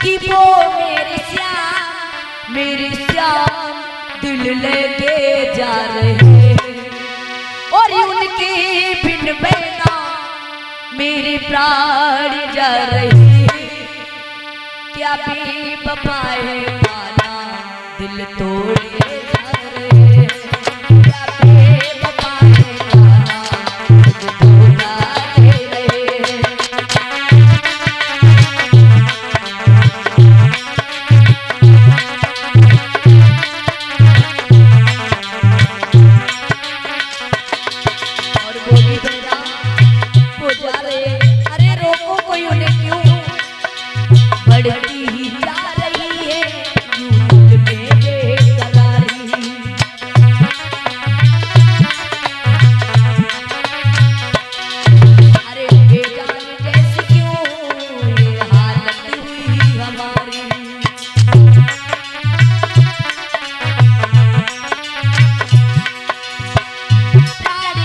कि वो मेरे श्याम दिल लेके जा रहे और उनके बिन बहना मेरे प्राण जा रहे। क्या भी बपाए माना दिल तोड़े जा रहे। क्या भी बपाए माना दिल तोड़ा दे रहे। और वो भी बहना वो जा रहे। अरे रोको कोई उन्हें क्यों, बढ़ती ही जा रही है यूं दिल में बेकरारी। अरे बेजान जैसी क्यों ये हालत हुई हमारी। प्यार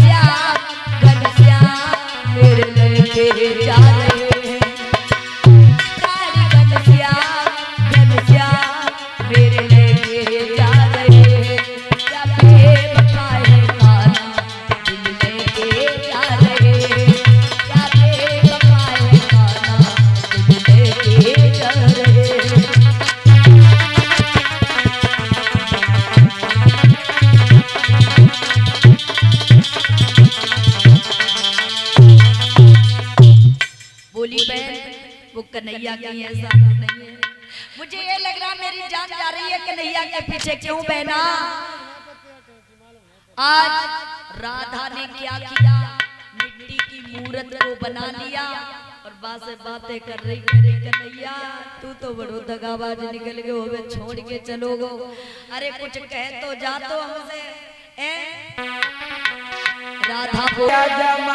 घनश्याम मेरे लेके जा रहे हैं। मेरे लेके जा रहे हैं। क्या बेवफाए माना दिल लेके जा रहे हैं। क्या बेवफाए माना दिल लेके जा रहे हैं। बोली बहन वो कन्हैया की ऐसा नहीं है। मुझे ये लग रहा मेरी जान जा रही है कन्हैया के पीछे क्यों बहना। आज राधा ने क्या किया, मिट्टी की मूर्त को बना लिया और बातें कर रही। अरे कन्हैया तू तो बड़ो दगाबाज निकल गए होवे, छोड़ के चलोगो। अरे कुछ कह तो जा तो हमसे। राधा बोला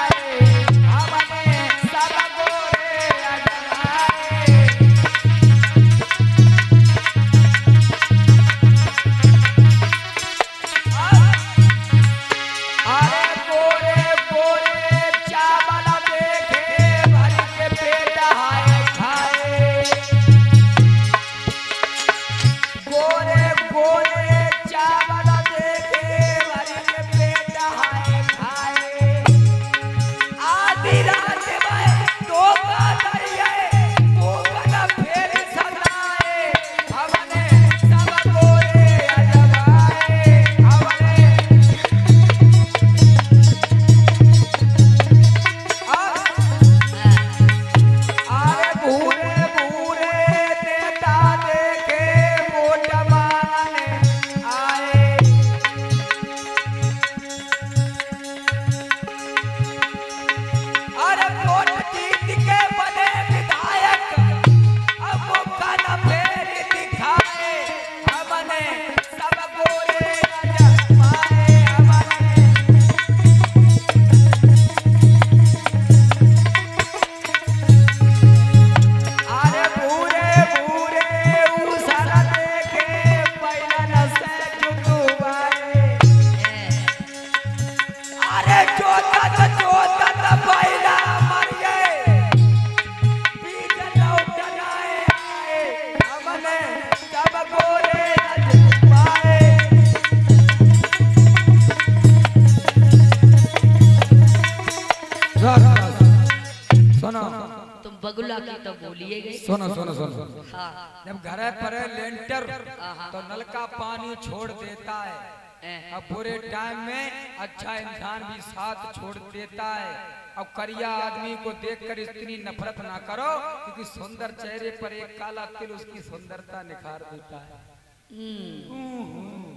तुम बगुला की तो बोलिए गई। सुनो सुनो सुनो। हाँ। जब घर पर लेंटर तो नल का पानी छोड़ देता है। अब बुरे टाइम में अच्छा इंसान भी साथ छोड़ देता है। अब करिया आदमी को देखकर इतनी नफरत ना करो, क्योंकि सुंदर चेहरे पर एक काला तिल उसकी सुंदरता निखार देता है।